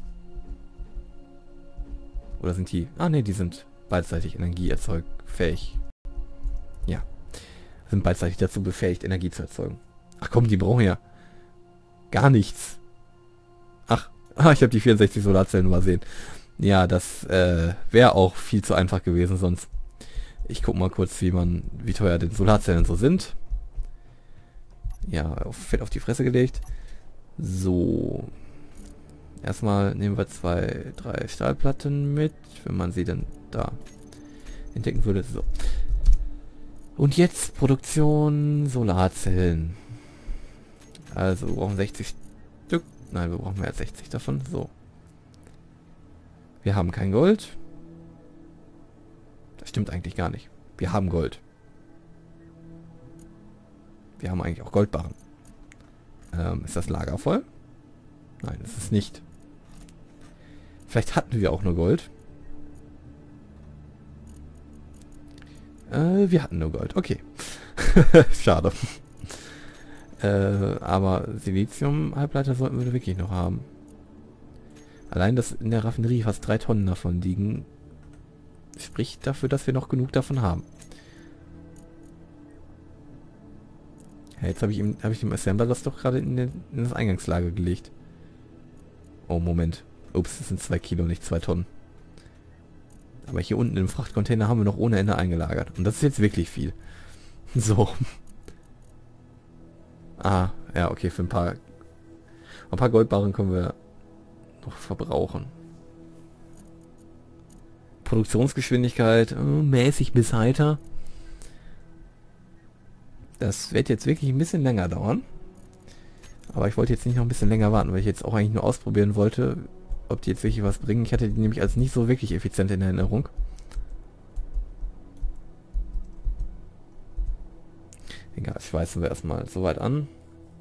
Oder sind die... Ah ne, die sind beidseitig energieerzeugfähig. Ja. Sind beidseitig dazu befähigt, Energie zu erzeugen. Ach komm, die brauchen ja gar nichts. Ach, ah, ich habe die vierundsechzig Solarzellen übersehen. Ja, das äh, wäre auch viel zu einfach gewesen sonst. Ich guck mal kurz, wie man, wie teuer denn Solarzellen so sind. Ja, auf, fett auf die Fresse gelegt. So. Erstmal nehmen wir zwei, drei Stahlplatten mit, wenn man sie dann da entdecken würde. So. Und jetzt Produktion Solarzellen. Also wir brauchen sechzig Stück. Nein, wir brauchen mehr als sechzig davon. So. Wir haben kein Gold. Das stimmt eigentlich gar nicht. Wir haben Gold. wir haben eigentlich auch Goldbarren. Ähm, ist das Lager voll? Nein, ist es nicht. Vielleicht hatten wir auch nur Gold. Äh, wir hatten nur Gold. Okay. Schade. Äh, aber Silizium-Halbleiter sollten wir wirklich noch haben. Allein, dass in der Raffinerie fast drei Tonnen davon liegen, spricht dafür, dass wir noch genug davon haben. Ja, jetzt habe ich, ihm, hab ich dem Assembler das doch gerade in, in das Eingangslager gelegt. Oh, Moment. Ups, das sind zwei Kilo, nicht zwei Tonnen. Aber hier unten im Frachtcontainer haben wir noch ohne Ende eingelagert. Und das ist jetzt wirklich viel. So. Ah, ja, okay, für ein paar... Ein paar Goldbarren können wir noch verbrauchen. Produktionsgeschwindigkeit äh, mäßig bis heiter. Das wird jetzt wirklich ein bisschen länger dauern. Aber ich wollte jetzt nicht noch ein bisschen länger warten, weil ich jetzt auch eigentlich nur ausprobieren wollte, ob die jetzt wirklich was bringen. Ich hatte die nämlich als nicht so wirklich effizient in Erinnerung. Egal, schweißen wir erstmal soweit an.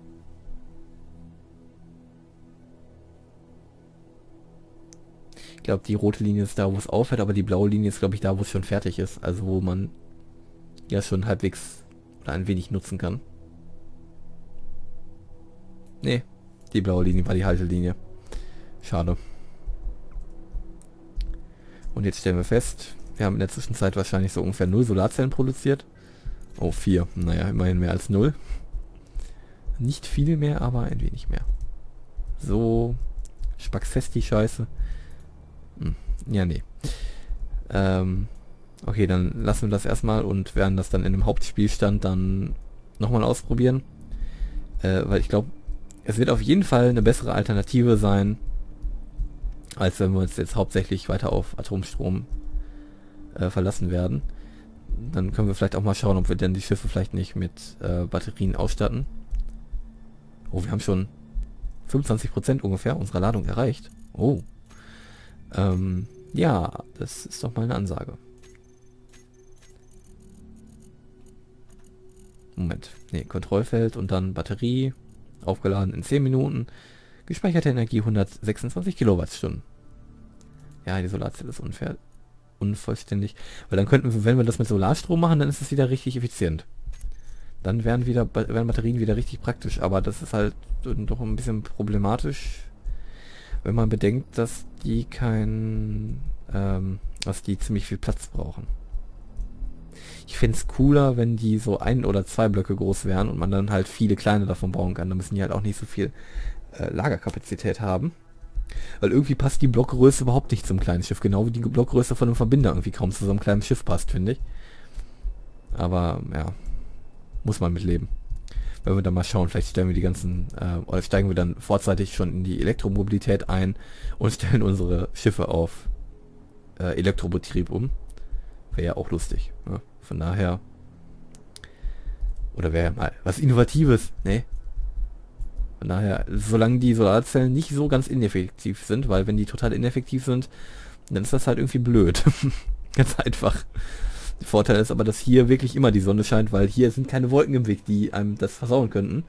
Ich glaube, die rote Linie ist da, wo es aufhört, aber die blaue Linie ist, glaube ich, da, wo es schon fertig ist. Also wo man ja schon halbwegs oder ein wenig nutzen kann. Nee, die blaue Linie war die Haltelinie. Schade. Und jetzt stellen wir fest, wir haben in der Zwischenzeit wahrscheinlich so ungefähr null Solarzellen produziert. Oh, vier. Naja, immerhin mehr als null. Nicht viel mehr, aber ein wenig mehr. So. Spackfest die Scheiße. Hm, ja, nee. Ähm, okay, dann lassen wir das erstmal und werden das dann in dem Hauptspielstand dann nochmal ausprobieren. Äh, weil ich glaube, es wird auf jeden Fall eine bessere Alternative sein, als wenn wir uns jetzt hauptsächlich weiter auf Atomstrom äh, verlassen werden. Dann können wir vielleicht auch mal schauen, ob wir denn die Schiffe vielleicht nicht mit äh, Batterien ausstatten. Oh, wir haben schon fünfundzwanzig Prozent ungefähr unserer Ladung erreicht. Oh. Ähm, ja, das ist doch mal eine Ansage. Moment. Ne, Kontrollfeld und dann Batterie. Aufgeladen in zehn Minuten. Gespeicherte Energie hundertsechsundzwanzig Kilowattstunden. Ja, die Solarzelle ist unfair, unvollständig. Weil dann könnten wir, wenn wir das mit Solarstrom machen, dann ist es wieder richtig effizient. Dann wären wieder wären Batterien wieder richtig praktisch. Aber das ist halt doch ein bisschen problematisch, wenn man bedenkt, dass die kein, ähm, dass die ziemlich viel Platz brauchen. Ich fände es cooler, wenn die so ein oder zwei Blöcke groß wären und man dann halt viele kleine davon bauen kann. Da müssen die halt auch nicht so viel äh, Lagerkapazität haben. Weil irgendwie passt die Blockgröße überhaupt nicht zum kleinen Schiff. Genau wie die Blockgröße von einem Verbinder irgendwie kaum zu so einem kleinen Schiff passt, finde ich. Aber, ja, muss man mitleben. Wenn wir dann mal schauen, vielleicht stellen wir die ganzen, äh, oder steigen wir dann vorzeitig schon in die Elektromobilität ein und stellen unsere Schiffe auf äh, Elektrobetrieb um. Wäre ja auch lustig. Ne? Von daher. Oder wäre ja mal was Innovatives, ne? Von daher, solange die Solarzellen nicht so ganz ineffektiv sind, weil wenn die total ineffektiv sind, dann ist das halt irgendwie blöd. Ganz einfach. Der Vorteil ist aber, dass hier wirklich immer die Sonne scheint, weil hier sind keine Wolken im Weg, die einem das versauen könnten.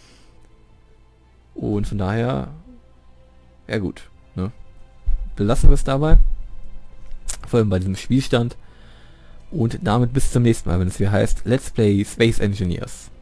Und von daher, ja gut, ne? Belassen wir es dabei. Vor allem bei diesem Spielstand. Und damit bis zum nächsten Mal, wenn es wieder heißt Let's Play Space Engineers.